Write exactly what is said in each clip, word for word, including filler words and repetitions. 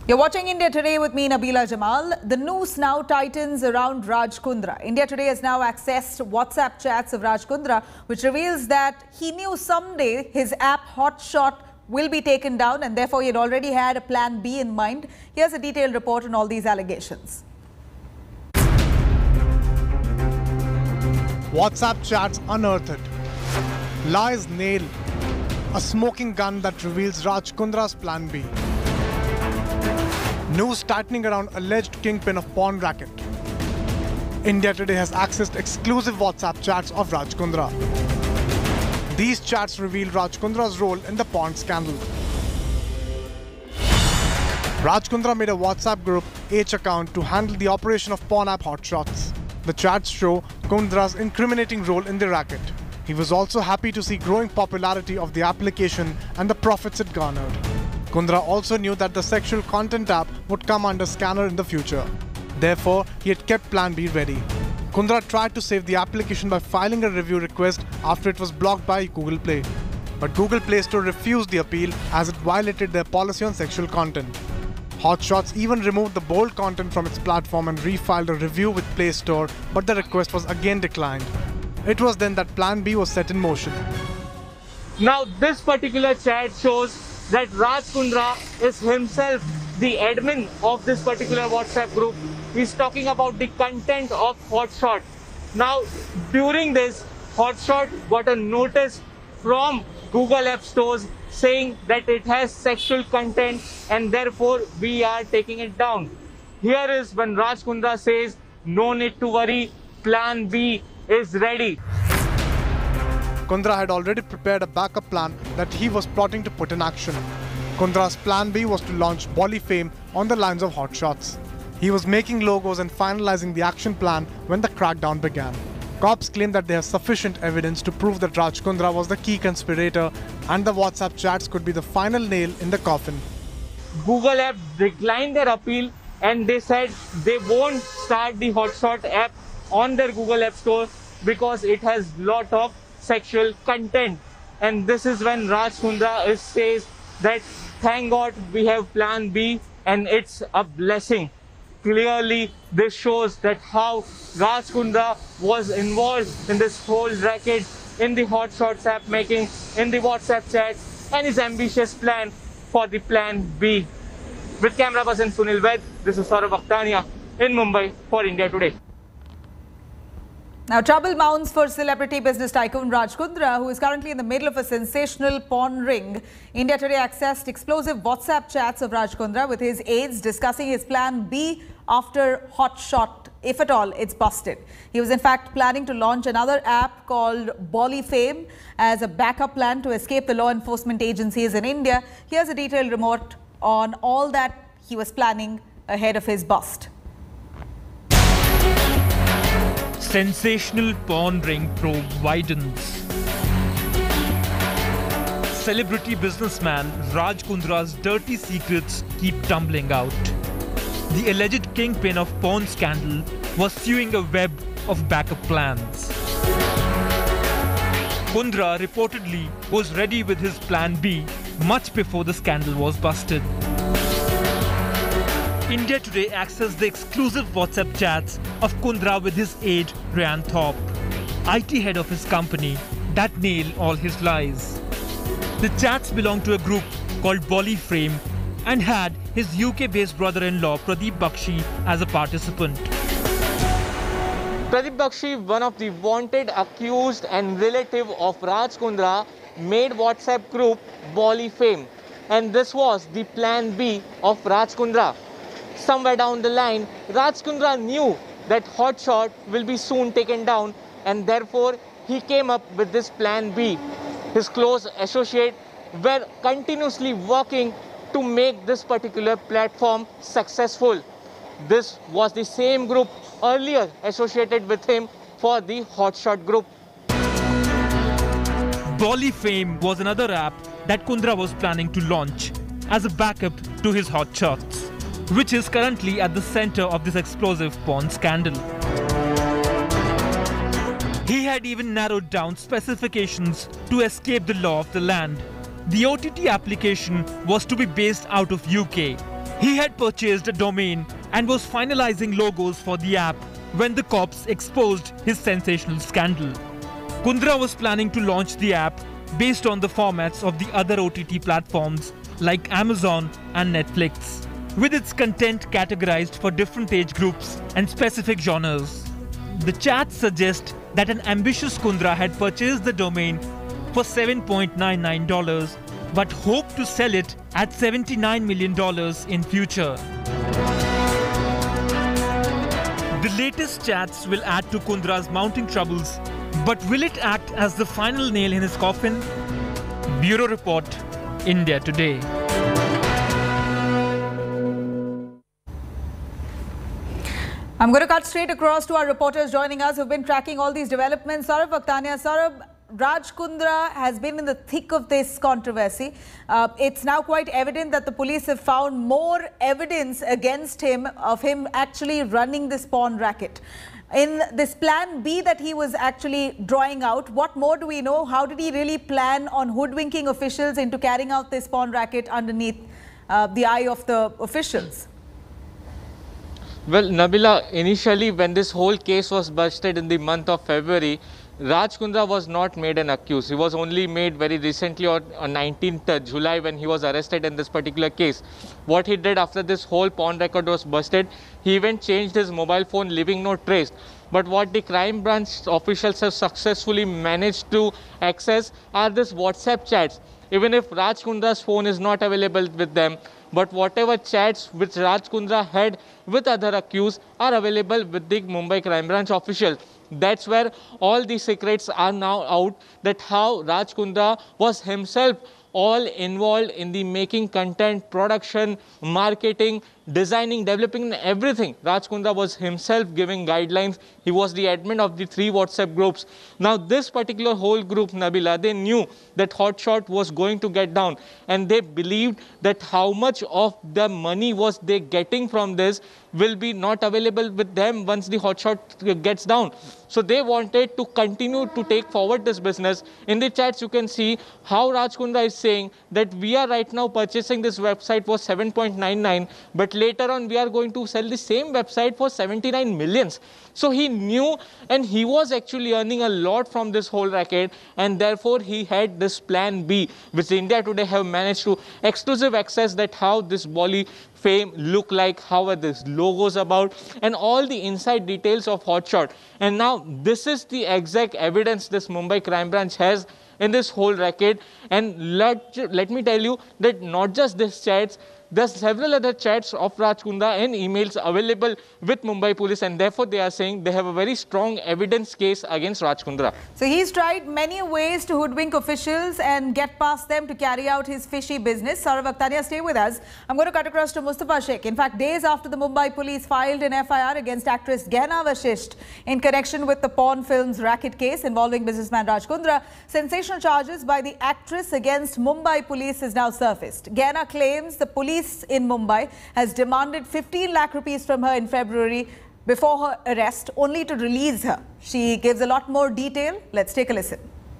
You're watching India Today with me, Nabila Jamal. The noose now tightens around Raj Kundra. India Today has now accessed WhatsApp chats of Raj Kundra, which reveals that he knew someday his app Hotshot will be taken down, and therefore he had already had a plan B in mind. Here's a detailed report on all these allegations. WhatsApp chats unearthed. Lies nail. A smoking gun that reveals Raj Kundra's plan B. News tightening around alleged kingpin of pawn racket. India Today has accessed exclusive WhatsApp chats of Raj Kundra. These chats reveal Raj Kundra's role in the pawn scandal. Raj Kundra made a WhatsApp group H account to handle the operation of pawn app Hotshots. The chats show Kundra's incriminating role in the racket. He was also happy to see growing popularity of the application and the profits it garnered. Kundra also knew that the sexual content app would come under scanner in the future. Therefore, he had kept Plan B ready. Kundra tried to save the application by filing a review request after it was blocked by Google Play. But Google Play Store refused the appeal as it violated their policy on sexual content. Hotshots even removed the bold content from its platform and refiled a review with Play Store, but the request was again declined. It was then that Plan B was set in motion. Now, this particular chat shows that Raj Kundra is himself the admin of this particular WhatsApp group. He's talking about the content of Hotshot. Now, during this, Hotshot got a notice from Google App Stores saying that it has sexual content and therefore we are taking it down. Here is when Raj Kundra says, no need to worry, Plan B is ready. Kundra had already prepared a backup plan that he was plotting to put in action. Kundra's plan B was to launch Bolifame on the lines of Hotshots. He was making logos and finalizing the action plan when the crackdown began. Cops claim that they have sufficient evidence to prove that Raj Kundra was the key conspirator, and the WhatsApp chats could be the final nail in the coffin. Google app declined their appeal and they said they won't start the Hotshot app on their Google App Store because it has lot of sexual content. And this is when Raj Kundra is, says that thank God we have Plan B and it's a blessing. Clearly, this shows that how Raj Kundra was involved in this whole racket, in the Hotshots app making, in the WhatsApp chat, and his ambitious plan for the Plan B. With camera person Sunil Ved, this is Saurabh Akhtania in Mumbai for India Today. Now, trouble mounts for celebrity business tycoon Raj Kundra, who is currently in the middle of a sensational pawn ring. India Today accessed explosive WhatsApp chats of Raj Kundra with his aides discussing his plan B after Hotshot, if at all it's busted. He was in fact planning to launch another app called Bolifame as a backup plan to escape the law enforcement agencies in India. Here's a detailed report on all that he was planning ahead of his bust. Sensational pawn ring probe widens. Celebrity businessman Raj Kundra's dirty secrets keep tumbling out. The alleged kingpin of pawn scandal was suing a web of backup plans. Kundra reportedly was ready with his plan B much before the scandal was busted. India Today accessed the exclusive WhatsApp chats of Kundra with his aide Ryan Thorpe, I T head of his company, that nail all his lies. The chats belonged to a group called Bolifame and had his U K-based brother-in-law Pradeep Bakshi as a participant. Pradeep Bakshi, one of the wanted accused and relative of Raj Kundra, made WhatsApp group Bolifame, and this was the Plan B of Raj Kundra. Somewhere down the line, Raj Kundra knew that Hotshot will be soon taken down, and therefore he came up with this Plan B. His close associates were continuously working to make this particular platform successful. This was the same group earlier associated with him for the Hotshot group. Bolifame was another app that Kundra was planning to launch as a backup to his Hotshots, which is currently at the center of this explosive pawn scandal. He had even narrowed down specifications to escape the law of the land. The O T T application was to be based out of U K He had purchased a domain and was finalizing logos for the app when the cops exposed his sensational scandal. Kundra was planning to launch the app based on the formats of the other O T T platforms like Amazon and Netflix, with its content categorized for different age groups and specific genres. The chats suggest that an ambitious Kundra had purchased the domain for seven point nine nine dollars but hoped to sell it at seventy-nine million dollars in future. The latest chats will add to Kundra's mounting troubles, but will it act as the final nail in his coffin? Bureau Report, India Today. I'm going to cut straight across to our reporters joining us who've been tracking all these developments. Saurabh Vakhtania. Saurabh, Raj Kundra has been in the thick of this controversy. Uh, it's now quite evident that the police have found more evidence against him of him actually running this pawn racket. In this plan B that he was actually drawing out, what more do we know? How did he really plan on hoodwinking officials into carrying out this pawn racket underneath uh, the eye of the officials? Well, Nabila, initially when this whole case was busted in the month of February, Raj Kundra was not made an accused. He was only made very recently on, on nineteenth July when he was arrested in this particular case. What he did after this whole pawn record was busted, he even changed his mobile phone, leaving no trace. But what the crime branch officials have successfully managed to access are these WhatsApp chats. Even if Raj Kundra's phone is not available with them, but whatever chats which Raj Kundra had with other accused are available with the Mumbai crime branch officials. That's where all the secrets are now out, that how Raj Kundra was himself all involved in the making content, production, marketing, designing, developing, everything. Raj Kundra was himself giving guidelines. He was the admin of the three WhatsApp groups. Now this particular whole group, Nabila, they knew that Hotshot was going to get down, and they believed that how much of the money was they getting from this will be not available with them once the Hotshot gets down. So they wanted to continue to take forward this business. In the chats, you can see how Raj Kundra is saying that we are right now purchasing this website for seven point nine nine, but later on we are going to sell the same website for seventy-nine millions. So he knew, and he was actually earning a lot from this whole racket, and therefore he had this plan B, which India Today have managed to exclusive access, that how this Bolly fame look like, how are these logos about, and all the inside details of Hotshot. And now this is the exact evidence this Mumbai crime branch has in this whole racket. And let, let me tell you that not just these chats, there's several other chats of Raj Kundra and emails available with Mumbai police, and therefore they are saying they have a very strong evidence case against Raj Kundra. So he's tried many ways to hoodwink officials and get past them to carry out his fishy business. Saurabh Vakhtania, stay with us. I'm going to cut across to Mustafa Sheikh. In fact, days after the Mumbai police filed an F I R against actress Gaina Vashisht in connection with the porn film's racket case involving businessman Raj Kundra, sensational charges by the actress against Mumbai police has now surfaced. Gaina claims the police in Mumbai has demanded fifteen lakh rupees from her in February before her arrest, only to release her. She gives a lot more detail. Let's take a listen.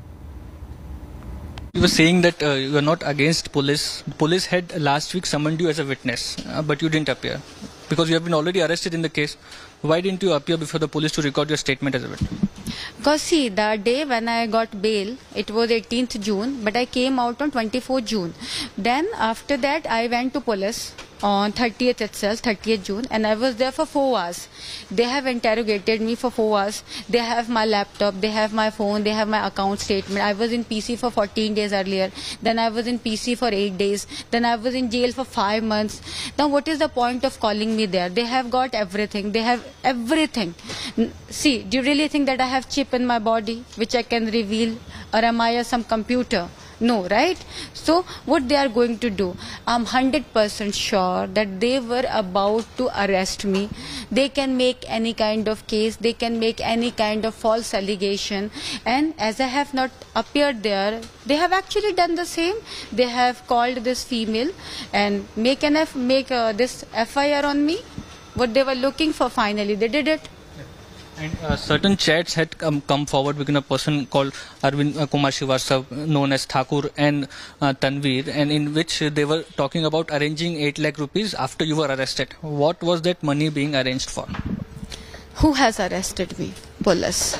You were saying that uh, you are not against police. Police had last week summoned you as a witness, uh, but you didn't appear because you have been already arrested in the case. Why didn't you appear before the police to record your statement as a witness? Because see, the day when I got bail, it was eighteenth June, but I came out on twenty-fourth June. Then after that, I went to police on thirtieth itself, thirtieth June, and I was there for four hours. They have interrogated me for four hours. They have my laptop, they have my phone, they have my account statement. I was in P C for fourteen days earlier. Then I was in P C for eight days. Then I was in jail for five months. Now what is the point of calling me there? They have got everything. They have everything. See, do you really think that I have chip in my body which I can reveal, or am I some computer? No, right? So what they are going to do, I'm one hundred percent sure that they were about to arrest me. They can make any kind of case, they can make any kind of false allegation, and as I have not appeared there, they have actually done the same. They have called this female and make an F, make uh, this F I R on me. What they were looking for, finally they did it. And uh, certain chats had come, come forward between a person called Arvind uh, Kumar Srivastav, known as Thakur, and uh, Tanveer, and in which they were talking about arranging eight lakh rupees after you were arrested. What was that money being arranged for? Who has arrested me? Police.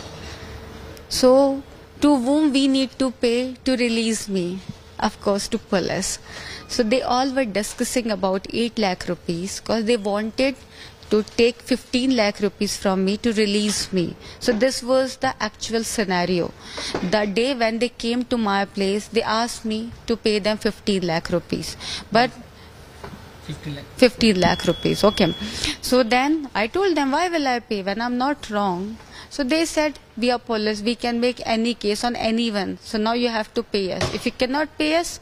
So, to whom we need to pay to release me? Of course, to police. So, they all were discussing about eight lakh rupees because they wanted to take fifteen lakh rupees from me to release me. So this was the actual scenario. The day when they came to my place, they asked me to pay them fifteen lakh rupees. But fifteen lakh. fifteen lakh rupees, okay. So then I told them, why will I pay when I'm not wrong? So they said, we are police, we can make any case on anyone. So now you have to pay us. If you cannot pay us,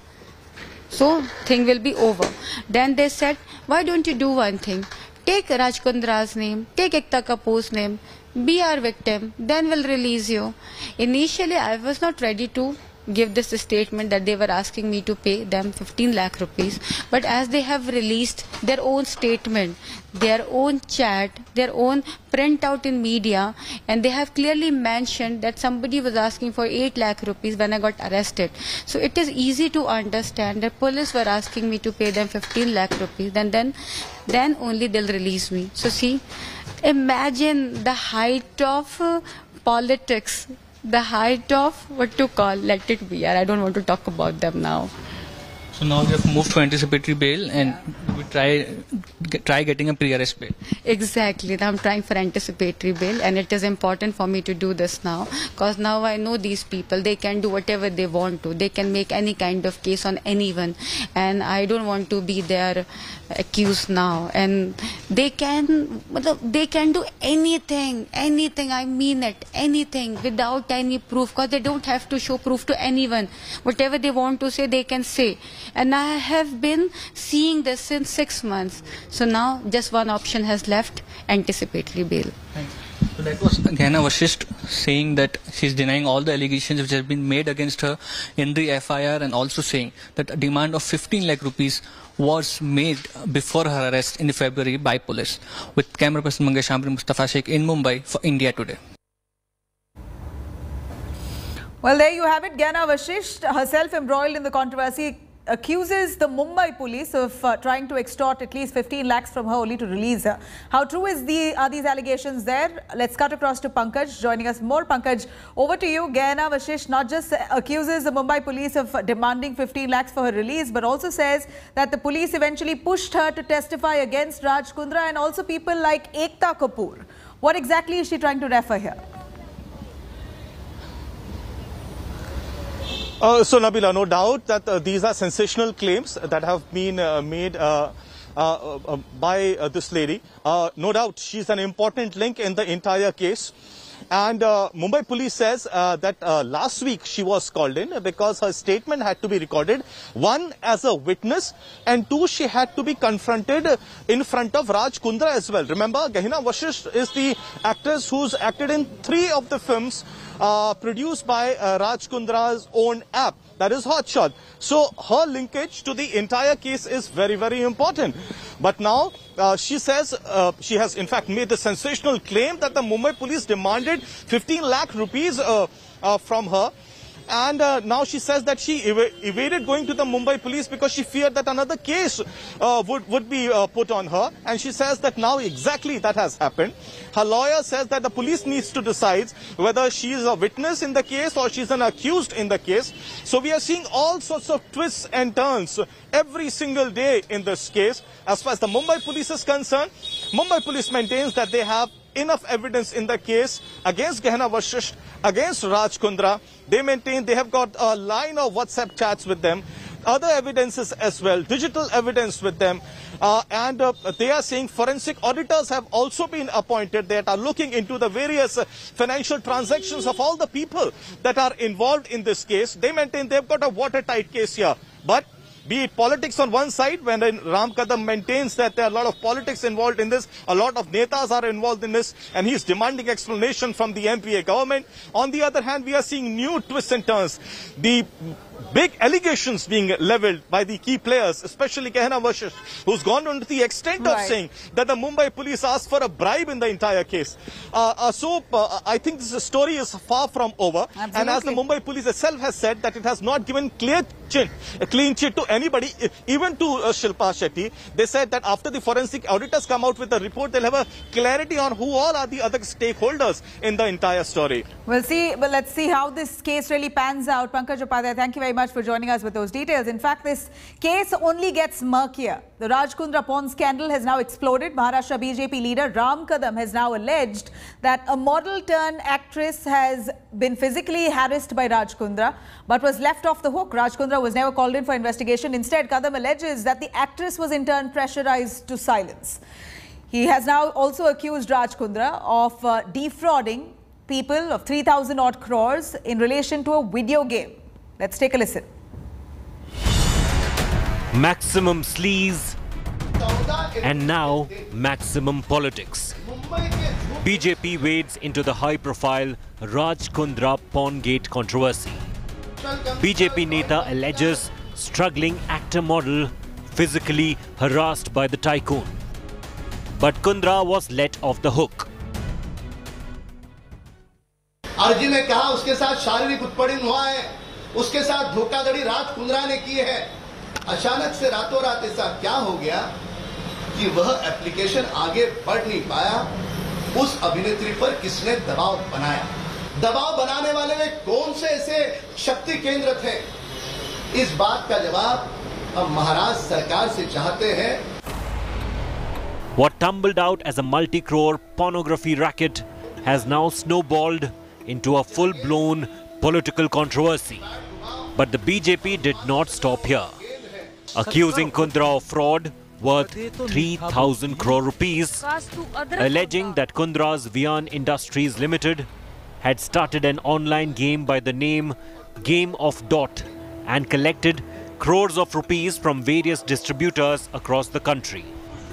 so thing will be over. Then they said, why don't you do one thing? Take Raj Kundra's name, take Ekta Kapoor's name, be our victim, then we'll release you. Initially, I was not ready to give this statement that they were asking me to pay them fifteen lakh rupees. But as they have released their own statement, their own chat, their own printout in media, and they have clearly mentioned that somebody was asking for eight lakh rupees when I got arrested. So it is easy to understand that police were asking me to pay them fifteen lakh rupees, and then, then only they'll release me. So see, imagine the height of uh, politics. The height of what to call, let it be. I don't want to talk about them now. So now we have moved to anticipatory bail and we try get, try getting a pre-arrest bail. Exactly. I'm trying for anticipatory bail, and it is important for me to do this now because now I know these people. They can do whatever they want to. They can make any kind of case on anyone, and I don't want to be their accused now. And they can, they can do anything, anything. I mean it, anything without any proof because they don't have to show proof to anyone. Whatever they want to say, they can say. And I have been seeing this since six months. So now just one option has left, anticipatory bail. So that was Gehenna Vashisht saying that she's denying all the allegations which have been made against her in the F I R, and also saying that a demand of fifteen lakh rupees was made before her arrest in February by police. With camera person Mangesh Ambri, Mustafa Sheikh in Mumbai for India Today. Well, there you have it. Gehenna Vashisht, herself embroiled in the controversy, accuses the Mumbai police of uh, trying to extort at least fifteen lakhs from her only to release her. How true is the are these allegations there? Let's cut across to Pankaj, joining us more. Pankaj, over to you. Gehenna Vashisht not just accuses the Mumbai police of demanding fifteen lakhs for her release, but also says that the police eventually pushed her to testify against Raj Kundra and also people like Ekta Kapoor. What exactly is she trying to refer here? Uh, so, Nabila, no doubt that uh, these are sensational claims that have been uh, made uh, uh, uh, by uh, this lady. Uh, no doubt she's an important link in the entire case. And uh, Mumbai police says uh, that uh, last week she was called in because her statement had to be recorded, one, as a witness, and two, she had to be confronted in front of Raj Kundra as well. Remember, Gehenna Vashisht is the actress who's acted in three of the films uh, produced by uh, Raj Kundra's own app, that is Hotshot. So her linkage to the entire case is very, very important. But now uh, she says uh, she has in fact made the sensational claim that the Mumbai police demanded fifteen lakh rupees uh, uh, from her. And uh, now she says that she ev evaded going to the Mumbai police because she feared that another case uh, would, would be uh, put on her. And she says that now exactly that has happened. Her lawyer says that the police needs to decide whether she is a witness in the case or she's an accused in the case. So we are seeing all sorts of twists and turns every single day in this case. As far as the Mumbai police is concerned, Mumbai police maintains that they have enough evidence in the case against Gehenna Vashisht, against Raj Kundra. They maintain they have got a line of WhatsApp chats with them, other evidences as well, digital evidence with them. Uh, and uh, they are saying forensic auditors have also been appointed that are looking into the various uh, financial transactions of all the people that are involved in this case. They maintain they've got a watertight case here. But be it politics on one side, when Ram Kadam maintains that there are a lot of politics involved in this, a lot of netas are involved in this, and he's demanding explanation from the M P A government. On the other hand, we are seeing new twists and turns. The big allegations being leveled by the key players, especially Gehenna Vashisht, who's gone on to the extent right. of saying that the Mumbai police asked for a bribe in the entire case. Uh, uh, so uh, I think this story is far from over. Absolutely. And as the Mumbai police itself has said that it has not given clear chin, a clean chit to anybody, even to uh, Shilpa Shetty. They said that after the forensic auditors come out with a report, they'll have a clarity on who all are the other stakeholders in the entire story. We'll see, but let's see how this case really pans out. Pankaj Upadhyay, thank you very much for joining us with those details. In fact, this case only gets murkier. The Raj Kundra porn scandal has now exploded. Maharashtra B J P leader Ram Kadam has now alleged that a model-turned-actress has been physically harassed by Raj Kundra but was left off the hook. Raj Kundra was never called in for investigation. Instead, Kadam alleges that the actress was in turn pressurized to silence. He has now also accused Raj Kundra of uh, defrauding people of three thousand odd crores in relation to a video game. Let's take a listen. Maximum sleaze and now maximum politics. B J P wades into the high-profile Raj Kundra Porngate controversy. B J P Neta alleges struggling actor model physically harassed by the tycoon. But Kundra was let off the hook. अर्जी ने कहा उसके साथ शारीरिक उत्पीड़न हुआ है, उसके साथ धोखाधड़ी राज कुंद्रा ने की है। अचानक से रातों रात ऐसा क्या हो गया कि वह एप्लीकेशन आगे बढ़ नहीं पाया? उस अभिनेत्री पर किसने दबाव बनाया? दबाव बनाने वाले में कौन से ऐसे शक्ति केंद्र थे? इस बात का जवाब अब महाराष्ट्र सरकार से चाहते हैं। What tumbled out as a multi-crore pornography racket has now snowballed into a full-blown political controversy. But the B J P did not stop here, accusing Kundra of fraud worth three thousand crore rupees, alleging that Kundra's Vian Industries Limited had started an online game by the name Game of Dot and collected crores of rupees from various distributors across the country.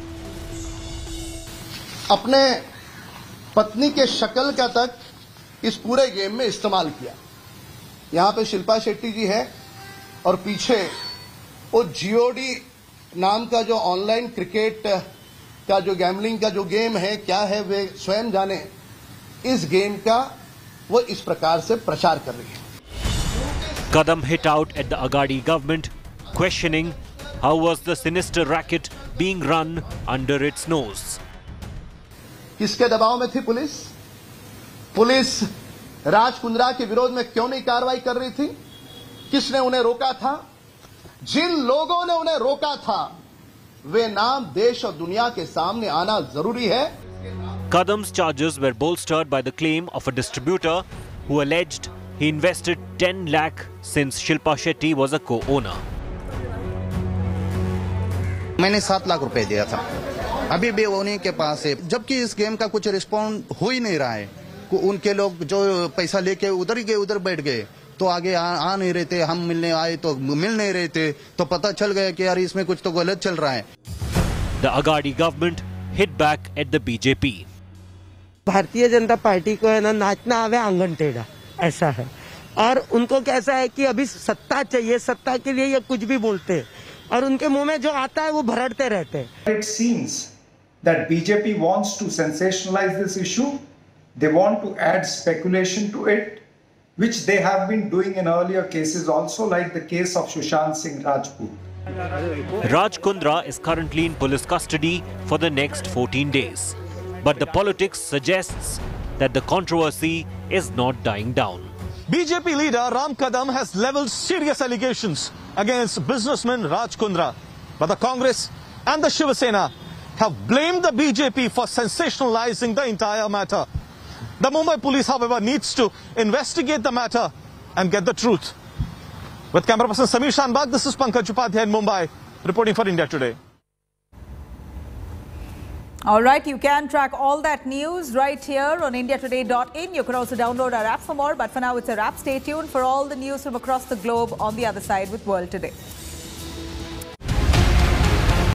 अपने पत्नी के शक्ल का तक इस पूरे game में इस्तेमाल किया। यहाँ पे शिल्पा शेट्टी जी है और पीछे वो जीओडी नाम का जो ऑनलाइन क्रिकेट का जो गैम्बलिंग का जो गेम है, क्या है वे स्वयं जाने। इस गेम का वो इस प्रकार से प्रचार कर रही है। Kadam hit out at the Agadi government, questioning how was the sinister racket being run under its nose. किसके दबाव में थी पुलिस? पुलिस राज कुंद्रा के विरोध में क्यों नहीं कार्रवाई कर रही थी? किसने उन्हें रोका था? जिन लोगों ने उन्हें रोका था, वे नाम देश और दुनिया के सामने आना जरूरी है। Kadam's charges were bolstered by the claim of a distributor who alleged he invested ten lakh since Shilpa Shetty was a co-owner. मैंने सात लाख रुपए दिया था, अभी भी उन्हीं के पास है, जबकि इस गेम का कुछ रिस्पॉन्ड हो ही नहीं रहा है। उनके लोग जो पैसा लेके उधर ही गए, उधर बैठ गए, तो आगे आ, आ नहीं रहे थे। हम मिलने आए तो मिल नहीं रहे थे, तो पता चल गया कि यार इसमें कुछ तो गलत चल रहा है। The Agadi government hit back at the B J P. Bharatiya Janata party को है ना नाचना आवे आंगन टेढ़ा, ऐसा है। और उनको कैसा है कि अभी सत्ता चाहिए, सत्ता के लिए ये कुछ भी बोलते हैं और उनके मुंह में जो आता है वो भरड़ते रहते हैं। It seems that B J P wants to sensationalize this issue. They want to add speculation to it, which they have been doing in earlier cases also, like the case of Sushant Singh Rajput. Raj Kundra is currently in police custody for the next fourteen days. But the politics suggests that the controversy is not dying down. B J P leader Ram Kadam has leveled serious allegations against businessman Raj Kundra. But the Congress and the Shiva Sena have blamed the B J P for sensationalizing the entire matter. The Mumbai police, however, needs to investigate the matter and get the truth. With camera person Samir Shanbag, this is Pankaj Upadhyay in Mumbai, reporting for India Today. All right, you can track all that news right here on India Today dot in. You can also download our app for more, but for now it's a wrap. Stay tuned for all the news from across the globe on the other side with World Today.